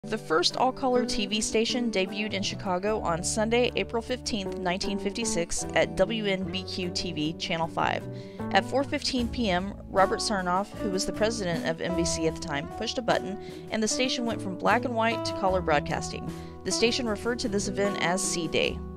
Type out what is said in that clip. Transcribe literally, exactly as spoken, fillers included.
The first all-color T V station debuted in Chicago on Sunday, April fifteenth, nineteen fifty-six at W N B Q T V, Channel five. At four fifteen p m, Robert Sarnoff, who was the president of N B C at the time, pushed a button, and the station went from black and white to color broadcasting. The station referred to this event as C-Day.